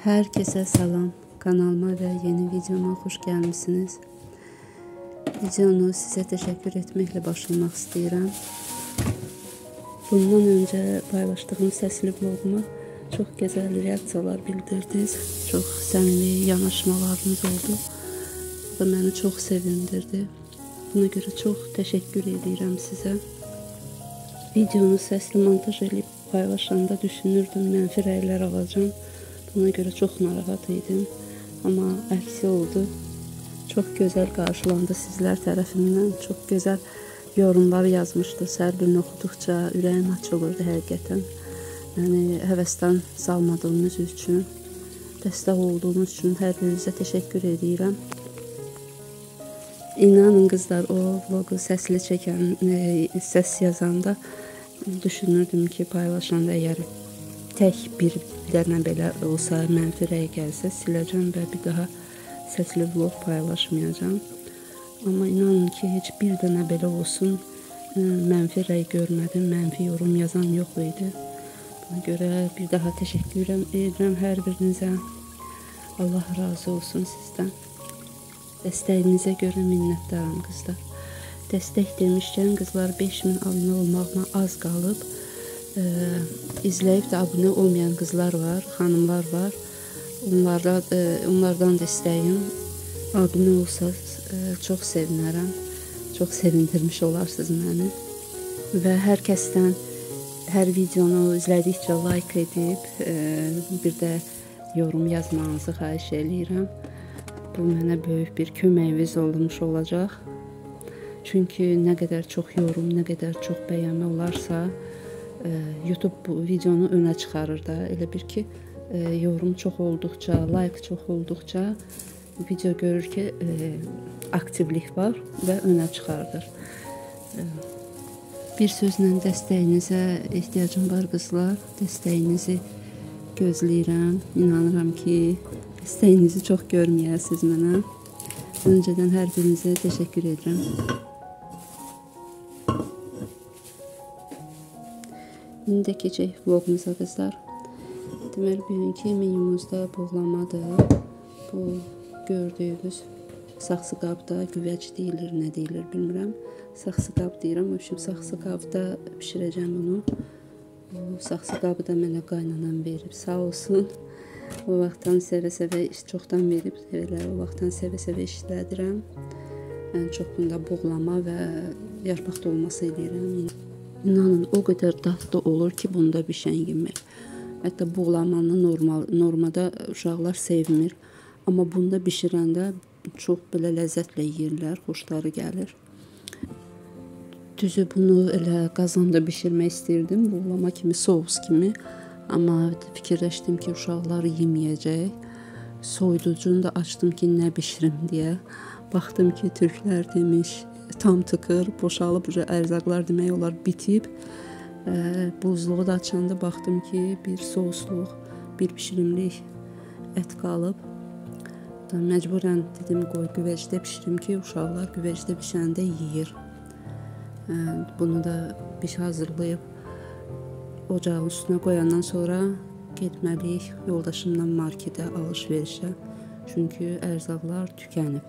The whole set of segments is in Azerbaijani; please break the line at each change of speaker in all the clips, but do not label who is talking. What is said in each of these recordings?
Herkese salam, kanalıma və yeni videoma xoş gəlmişsiniz. Videonu sizə təşəkkür etməklə başlamaq istəyirəm. Bundan öncə paylaşdığım səsli vloguma çox gözəl reaksiyalar bildirdiniz. Çox səmimi yanaşmalarınız oldu. Bu da məni çox sevindirdi. Buna görə çox təşəkkür edirəm sizə. Videonu səsli montaj edib paylaşanda düşünürdüm, mənfi rəylər alacağım. Buna görə çox narahat idim, amma əksi oldu. Çox gözəl qarşılandı sizlər tərəfindən. Çox gözəl yorumlar yazmışdı. Hər birini oxuduqca ürəyim açılırdı həqiqətən. Yəni, həvəsdən salmadığınız üçün, dəstək olduğunuz üçün hər birinizə təşəkkür edirəm. İnanın qızlar, o vlogu səsli çəkən, səs yazanda düşünürdüm ki, paylaşanda əgər tək bir dənə belə olsa, mənfi rəy gəlsə, siləcəm və bir daha səsli vlog paylaşmayacağım. Amma inanın ki, heç bir dənə belə olsun, mənfi rəy görmədim, mənfi yorum yazan yox idi. Buna görə bir daha təşəkkür edirəm hər birinizə. Allah razı olsun sizdən. Dəstəyinizə görə minnətdaram qızlar. Dəstək demişkən, qızlar 5000 abunə olmağıma az qalıb. İzləyib də abunə olmayan qızlar var, xanımlar var. Onlardan da istəyim. Abunə olsanız çox sevinərəm. Çox sevindirmiş olarsınız məni. Və hər kəsdən hər videonu izlədikcə like edib, bir də yorum yazmanızı xahiş edirəm. Bu mənə böyük bir köməyiniz olmuş olacaq. Çünki nə qədər çox yorum, nə qədər çox bəyənmə olarsa, YouTube bu videonu önə çıxarır da. Elə bir ki, yorum çox olduqca, like çox olduqca video görür ki, aktivlik var və önə çıxardır. Bir sözlə dəstəyinizə ehtiyacım var qızlar. Dəstəyinizi gözləyirəm. İnanıram ki, dəstəyinizi çox görməyəsiniz mənə. Öncədən hər birinizə təşəkkür edirəm. İndi də keçək vlogumuza qızlar. Deməli, bugünkü menümüzdə buğlamadır. Bu gördüyünüz saxsı qabda güvəc deyilir, nə deyilir bilmirəm. Saxsı qab deyirəm. Saxsı qabda pişirəcəm bunu. Saxsı qabı da mənə qaynanam verib, sağ olsun. O vaxtdan sevə-sevə, çoxdan verib, o vaxtdan sevə-sevə işlədirəm. Ən çox bunda buğlama və yarpaq dolması edirəm. İnanın, o qədər dadlı olur ki, bunda bişən yemək. Hətta buğlamanı normada uşaqlar sevmir. Amma bunda bişirəndə çox belə ləzzətlə yeyirlər, xoşları gəlir. Düzü bunu elə qazanda bişirmək istirdim, buğlama kimi, soğus kimi. Amma fikirləşdim ki, uşaqlar yeməyəcək. Soyuducunu da açdım ki, nə bişirim deyə. Baxdım ki, türklər demiş, tam tıkır, boşalıb, ərzaqlar demək olar bitib. Buzluğu da açanda baxdım ki, bir sousluq, bir pişirimlik ət qalıb. Məcburən dedim, qoy güvəcdə pişirim ki, uşaqlar güvəcdə bişəndə yeyir. Bunu da hazırlayıb ocağın üstünə qoyandan sonra getməliyik yoldaşımla marketə, alış-verişə. Çünki ərzaqlar tükənib.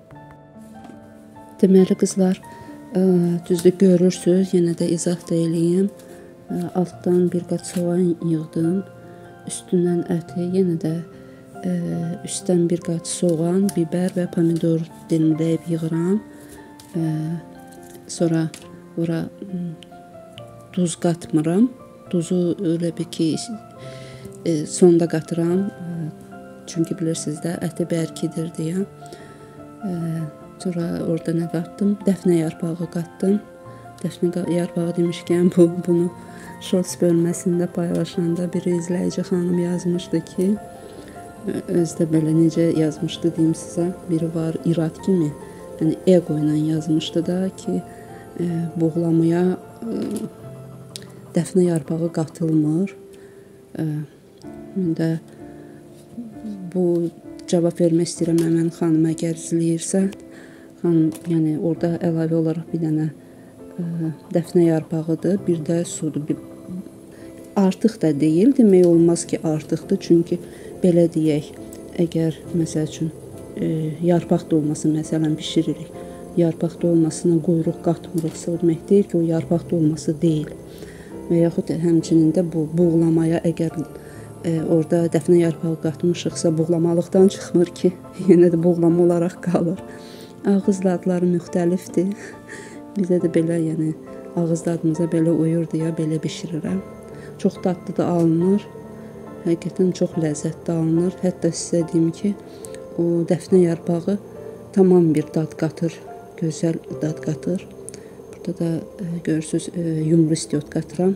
Deməli qızlar, düzdür görürsünüz, yenə də izah da eləyim. Altdan bir qat soğan yığdım, üstündən əti, yenə də üstdən bir qat soğan, bibər və pomidor dilimləyib yığıram. Sonra ora duz qatmıram. Duzu elə bir ki, sonda qatıram. Çünki bilirsiniz də, əti bərkidir deyə. Sonra orada nə qatdım? Dəfnə yarpağı qatdım. Dəfnə yarpağı demişkən, bunu shorts bölməsində paylaşanda bir izləyici xanım yazmışdı ki, özdə belə necə yazmışdı deyim sizə, biri var irad kimi, yəni ego ilə yazmışdı da ki, buğlamaya dəfnə yarpağı qatılmır. Mən də bu cavab vermək istəyirəm həmən xanıma, əgər izləyirsə. Xanım, yəni orada əlavə olaraq bir dənə dəfnə yarpağıdır, bir də sudur. artıq da deyil, demək olmaz ki, artıqdır. Çünki belə deyək, əgər məsəl üçün yarpaq dolması məsələn bişiririk. Yarpaq dolmasına quyruq qatmırıqsa, o demək deyil ki, o yarpaq dolması deyil. Və yaxud həmçinin də bu buğlamaya əgər orada dəfnə yarpağı qatmışıqsa, buğlamalıqdan çıxmır ki, yenə də buğlama olaraq qalır. Ağız dadları müxtəlifdir. Bizə də belə, yəni ağız dadımıza belə uyur deyə belə bişirirəm. Çox dadlı da alınır. Həqiqətən çox ləzzətli alınır. Hətta sizə deyim ki, o dəfnə yarpağı tamam bir dad qatır, gözəl dad qatır. Burada da görürsüz yumru istiot qatıram.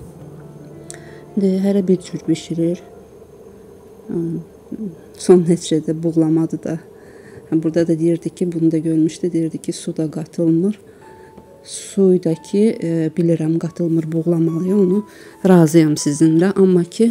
Hərə bir cür bişirir. Son nəticədə buğlamadır da. Burada da deyirdi ki, bunu da görmüşdü, deyirdi ki, su da qatılmır. Suyu da ki, bilirəm qatılmır, buğlamalıyam, onu razıyam sizinlə. Amma ki,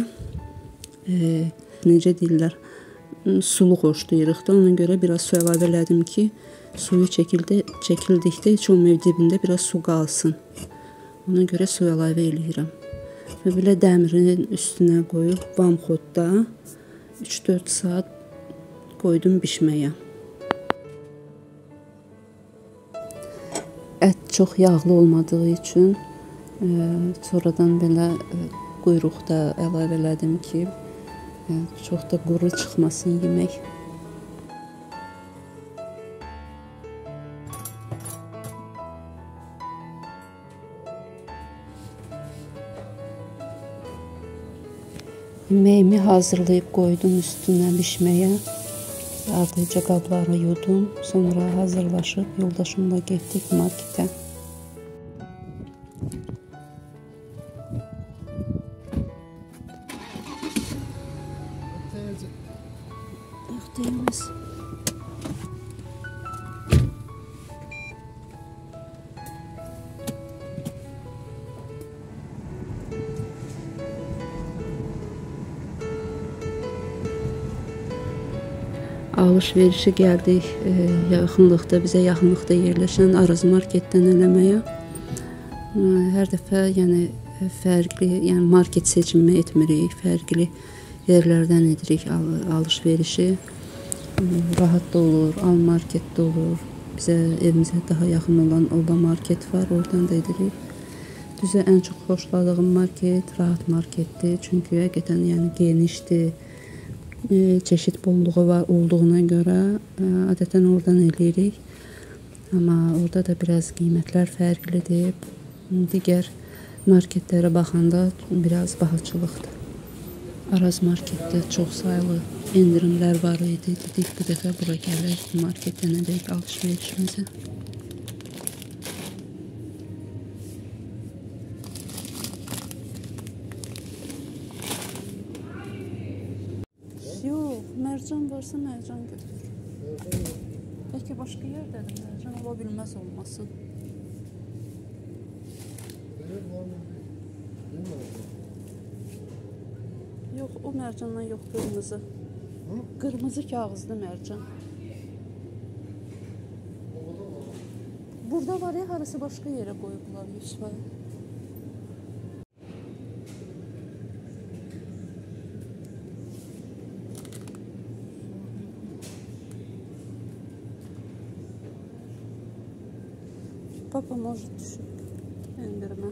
necə deyirlər, sulu xoşlayırıq da, ona görə biraz su əlavə elədim ki, suyu çəkildikdə heç olmayıb dibində biraz su qalsın. Ona görə su əlavə eləyirəm. Və belə dəmirin üstünə qoyub vamxodda 3-4 saat qoydum bişməyə. Ət çox yağlı olmadığı üçün sonradan belə quyruq da əlavə elədim ki, çox da quru çıxmasın yemək. Yeməyimi hazırlayıb qoydum üstünə bişməyə. Ardınca qabları yudum. Sonra hazırlaşıb yoldaşımla getdik marketə. Yox, deyilməz. Alış-verişə gəldik, yaxınlıqda, bizə yaxınlıqda yerləşən Araz marketdən eləməyə. Hər dəfə yəni fərqli, yəni market seçimi etmirik, fərqli yerlərdən edirik alış-verişi. Rahat da olur, al market də olur. Bizə evimizə daha yaxın olan Oba market var, oradan da edirik. Düzə ən çox xoşladığım market Rahat marketdir, çünki həqiqətən yəni genişdir. Çeşid bolluğu var olduğuna görə adətən oradan eləyirik. Amma orada da biraz qiymətlər fərqlidir. Digər marketlərə baxanda biraz bahaçılıqdır. Araz marketdə çox saylı endirimlər var idi. Dedik bu dəfə bura gələk, marketdən edək alış-verişimizi. Yox, mərcan varsa mərcan götür. Bəlkə başqa yerdədir mərcan, ola bilməz olmasın. Yox, o mərcandan yox, qırmızı. Qırmızı kağızlı mərcan. Burada var ya, harası başqa yerə qoyublar, Yusufay. Papa может düşük endirmə.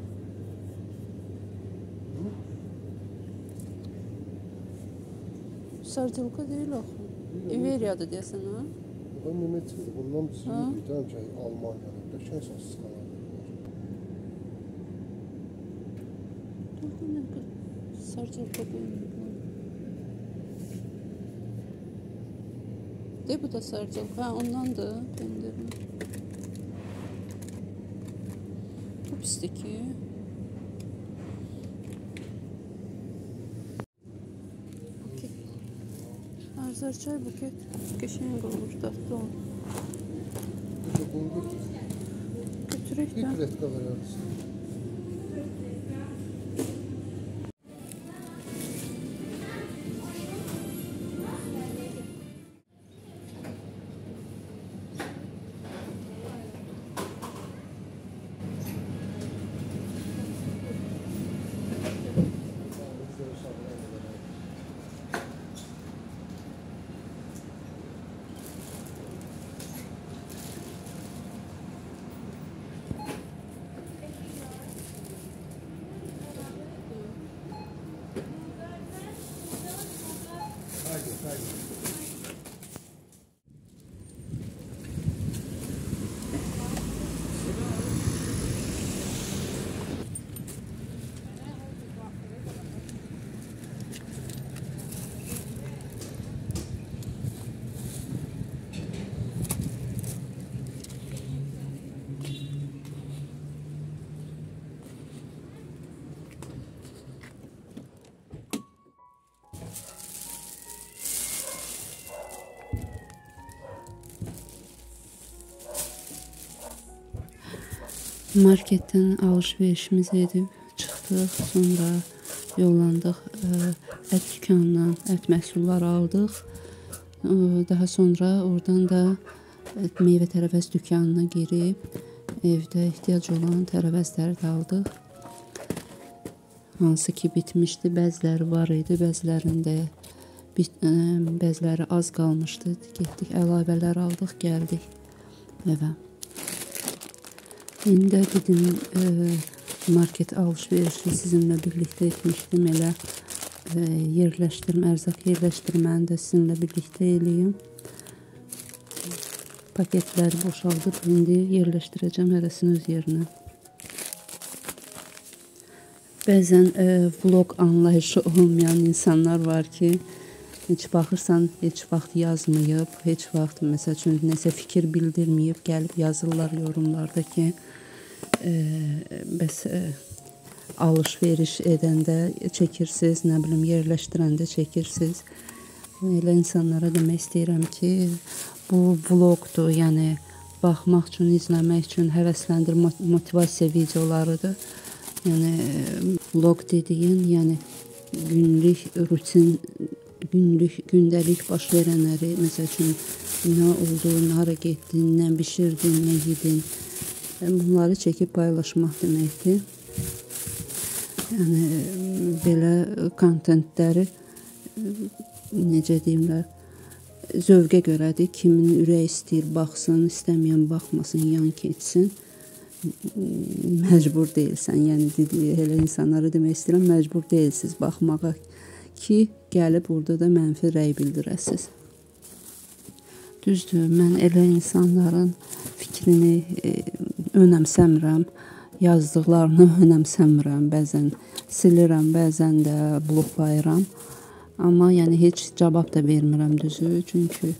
Sarcılıqa deyil axı. İveriyadır deyəsən, ha?
Bu Nemetsiz, bundan bilirəm ki, Almaniyadır. Qəşən sos sıxalar.
Sarcılıqa qoyulur. De, bu da sarcılıq. Ha, ondandır endirmə. Bu pisdir ki. Azərçay buket qəşəng olur, dadlı olur. Götürək də.
Bir pletka verərsin.
Marketdən alış-verişimizi edib çıxdıq. Sonra yollandıq ət dükanından ət məhsulları aldıq. Daha sonra oradan da meyvə tərəvəz dükanına girib evdə ehtiyac olan tərəvəzləri də aldıq. Hansı ki bitmişdi, bəziləri var idi, bəziləri az qalmışdı. Getdik, əlavələr aldıq, gəldik evə. İndi də dedim market alış-verişi sizinlə birlikdə etmişdim. Elə ərzaq yerləşdirməni də sizinlə birlikdə eləyim. Paketləri boşaldıb indi yerləşdirəcəm hərəsini öz yerinə. Bəzən vlog anlayışı olmayan insanlar var ki, heç baxırsan, heç vaxt yazmayıb, heç vaxt məsəl üçün nəsə fikir bildirməyib, gəlib yazırlar yorumlarda ki, bəs alış-veriş edəndə çəkirsiniz, nə bilim, yerləşdirəndə çəkirsiniz. Elə insanlara demək istəyirəm ki, bu vlogdur, yəni baxmaq üçün, izləmək üçün həvəsləndirmə, motivasiya videolarıdır. Yəni vlog dediyin, yəni günlük rutin, gündəlik baş verənləri, məsəl üçün nə oldu, hara getdin, nə bişirdin, nə yedin, bunları çəkib paylaşmaq deməkdir. Yəni belə kontentləri necə deyimlər, zövqə görədir. Kimin ürək istəyir baxsın, istəməyən baxmasın, yan keçsin. Məcbur deyilsən, yəni elə insanlara demək istəyirəm, məcbur deyilsiniz baxmağa ki, gəlib burada da mənfi rəy bildirəsiniz. Düzdür, mən elə insanların fikrini önəmsəmirəm, yazdıqlarını önəmsəmirəm, bəzən silirəm, bəzən də bloklayıram. Amma yəni heç cavab da vermirəm düzü, çünki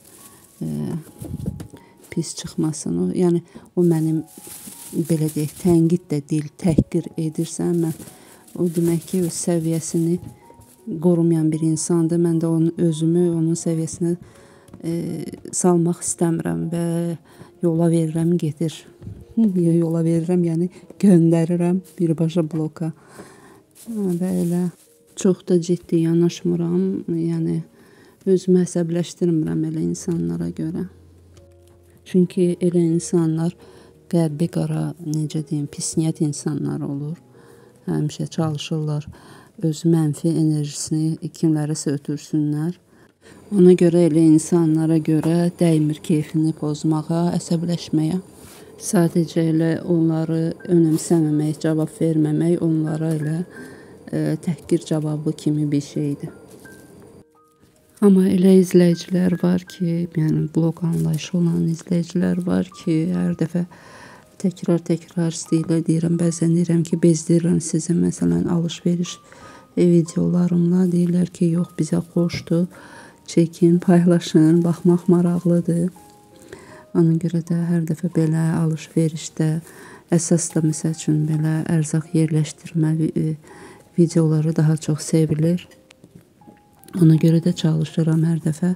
pis çıxmasın. Yəni o mənim belə deyək, tənqid də deyil, təhqir edirsən, mən o demək ki, öz səviyyəsini qorumayan bir insandır. Mən də özümü onun səviyyəsinə salmaq istəmirəm və yola verirəm, gedir. Yola verirəm, yəni göndərirəm birbaşa bloka. Və elə çox da ciddi yanaşmıram, yəni özümü əsəbləşdirmirəm elə insanlara görə. Çünki elə insanlar qəlbi qara, necə deyim, pis niyyət insanlar olur. Həmişə çalışırlar öz mənfi enerjisini kimlərəsə ötürsünlər. Ona görə elə insanlara görə dəymir keyfini pozmağa, əsəbləşməyə. Sadəcə elə onları önəmsəməmək, cavab verməmək onlara elə təhqir cavabı kimi bir şeydir. Amma elə izləyicilər var ki, yəni blog anlayışı olan izləyicilər var ki, hər dəfə təkrar istəyirlər, deyirəm, bəzən deyirəm ki, bezdirirəm sizi, məsələn, alış-veriş videolarımla, deyirlər ki, yox, bizə xoşdur, çəkin, paylaşın, baxmaq maraqlıdır. Ona görə də hər dəfə belə alış-verişdə, əsas da məsəl üçün belə ərzaq yerləşdirmə videoları daha çox sevilir. Ona görə də çalışıram hər dəfə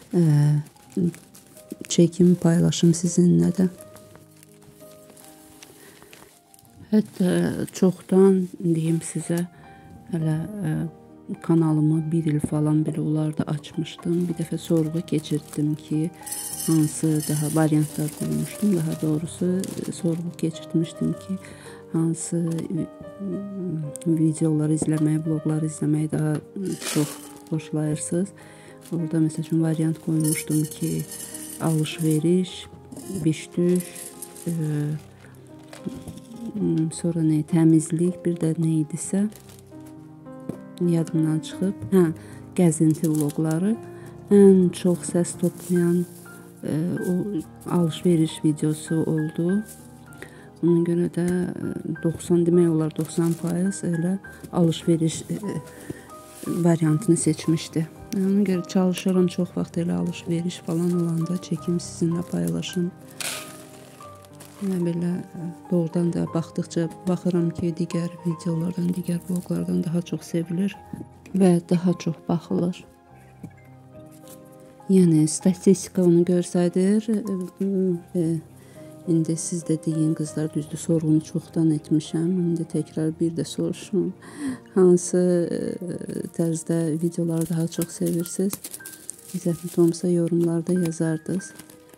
çəkim, paylaşım sizinlə də. Hətta çoxdan deyim sizə, hələ kanalımı 1 il falan belə olardı açmışdım. Bir dəfə sorğu keçirtdim ki, hansı daha variantlar qoymuşdum. Daha doğrusu sorğu keçirtmişdim ki, hansı videoları izləməyi, bloqları izləməyi daha çox xoşlayırsınız. Orada məsəl üçün variant qoymuşdum ki, alış-veriş, biş-düş, sonra nə, təmizlik, bir də nə idisə yadımdan çıxıb. Gəzinti vloqları ən çox səs toplayan o alış-veriş videosu oldu. Ona görə də 90, demək olar 90% elə alış-veriş variantını seçmişdi. Ona görə çalışıram çox vaxt elə alış-veriş falan olanda çəkim sizinlə paylaşım. Və belə doğrudan da baxdıqca baxıram ki, digər videolardan, digər vloqlardan daha çox sevilir və daha çox baxılır. Yəni statistika onu göstərir. İndi siz də deyin qızlar, düzdür, sorğunu çoxdan etmişəm. İndi təkrar bir də soruşun. Hansı tərzdə videoları daha çox sevirsiniz? İzzətli olmasa yorumlarda yazardınız.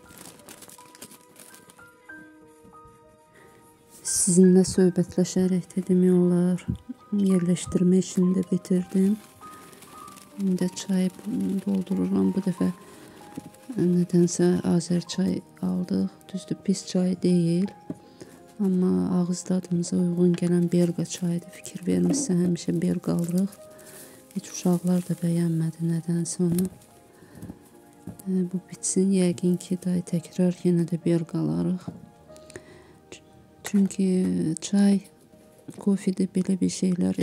Sizinlə söhbətləşərək də demək olar, yerləşdirmə işini də bitirdim. İndi çay doldururam. Bu dəfə nədənsə Azər çay aldıq. Düzdür, pis çay deyil. Amma ağız dadımıza uyğun gələn Belqa çayıdır. Fikir vermişsə həmişə Belqa alırıq. Heç uşaqlar da bəyənmədi nədənsə onu. Bu bitsin. Yəqin ki, təkrar yenə də Belqa alarıq. Çünki çay, kofedə belə bir şeylər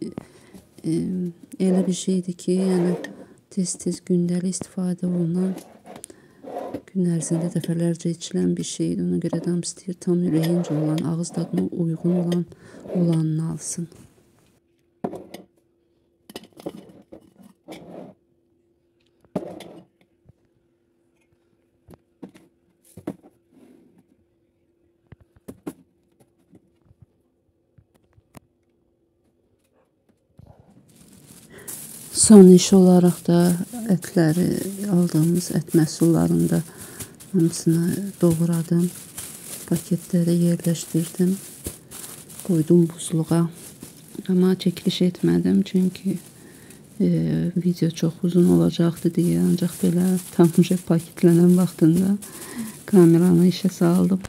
elə bir şeydir ki, yəni tez-tez gündəlik istifadə olunan, gün ərzində dəfələrcə içilən bir şeydir. Ona görə adam istəyir tam ürəyincə olan, ağız dadına uyğun olanını alsın. Son iş olaraq da ətləri, aldığımız ət məhsullarını da hamısını doğradım. Paketlərə yerləşdirdim. Qoydum buzluğa. Amma çəkiliş etmədim çünki video çox uzun olacaqdı deyə, ancaq belə tam paketlənən vaxtında kameranı işə saldım.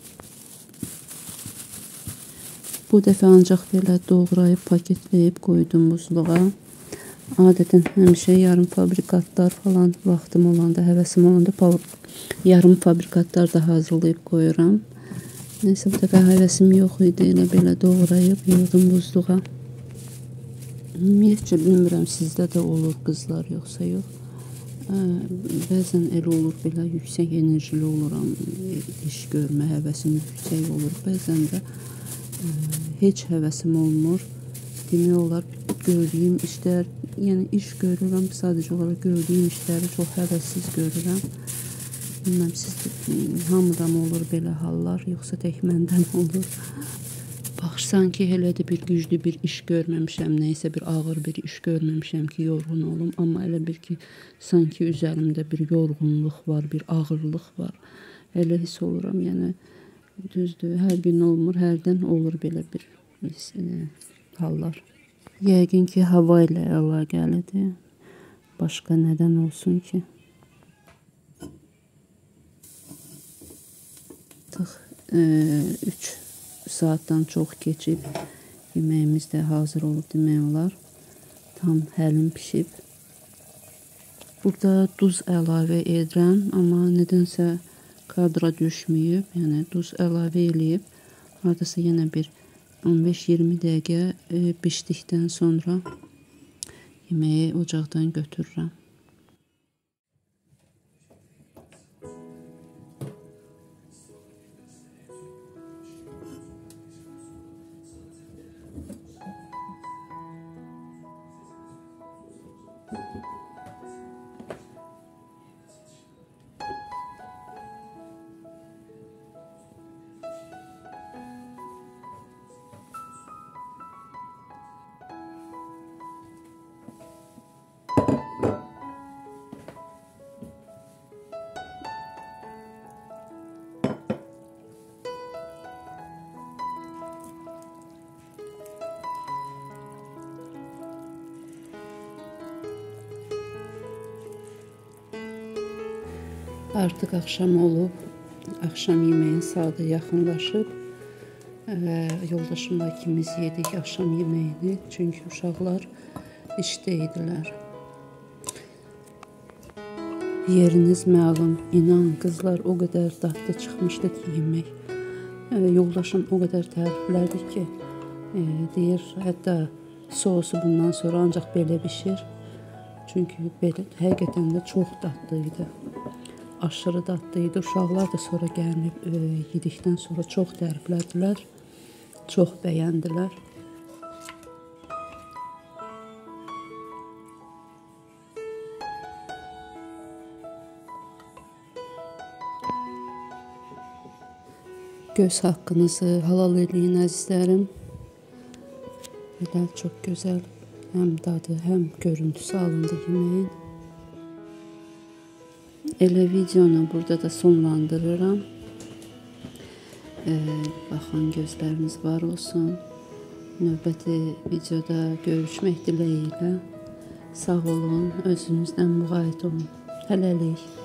Bu dəfə ancaq belə doğrayıb, paketləyib qoydum buzluğa. Adətən həmişə yarım fabrikatlar falan vaxtım olanda, həvəsim olanda yarım fabrikatlar da hazırlayıb qoyuram. Neysə, bu dəfə həvəsim yox idi, elə belə doğrayıb yığdım buzluğa. Ümumiyyətcə bilmirəm, sizdə də olur qızlar, yoxsa yox. Bəzən elə olur, belə yüksək enerjili oluram, iş görmə həvəsim yüksək olur. Bəzən də heç həvəsim olmur. Demək olar, gördüyüm işlər, yəni iş görürəm, sadəcə olaraq gördüyüm işləri çox həvəssiz görürəm. Bilməm, hamıdan olur belə hallar, yoxsa tək məndən olur. Baxırsan ki, elə də bir güclü bir iş görməmişəm, neysə bir ağır bir iş görməmişəm ki, yorğun olum. Amma elə bir ki, sanki üzərimdə bir yorğunluq var, bir ağırlıq var. Elə hiss oluram, yəni düzdür, hər gün olmur, hərdən olur belə bir hallar. Yəqin ki, hava ilə əlaqəlidir. Başqa nədən olsun ki? 3 saatdan çox keçib. Yeməyimiz də hazır olub demək olar. Tam həlim pişib. Burada duz əlavə edirəm, amma nədənsə kadra düşməyib. Yəni duz əlavə eləyib. Hardasa yenə bir 15-20 dəqiqə bişdikdən sonra yeməyi ocaqdan götürürəm. Artıq axşam olub, axşam yeməyin saatı yaxınlaşıb. Yoldaşımla ikimiz yedik axşam yeməyini, çünki uşaqlar işdə idilər. Yeriniz məlum, inan qızlar, o qədər dadlı çıxmışdı ki, yemək. Yoldaşım o qədər təriflədi ki, deyir, hətta sosu bundan sonra ancaq belə bişir. Çünki belə, həqiqətən də çox dadlı idi. Aşırı dadlı idi. Uşaqlar da sonra gəlib yedikdən sonra çox təriflədilər, çox bəyəndilər. Göz haqqınızı halal eləyin əzizlərim. Belə çox gözəl həm dadı, həm görüntüsü alındı yeməyin. Elə videonu burada da sonlandırıram. Baxın, gözləriniz var olsun. Növbəti videoda görüşmək diləyilə. Sağ olun, özünüzdən müğayət olun. Hələlik.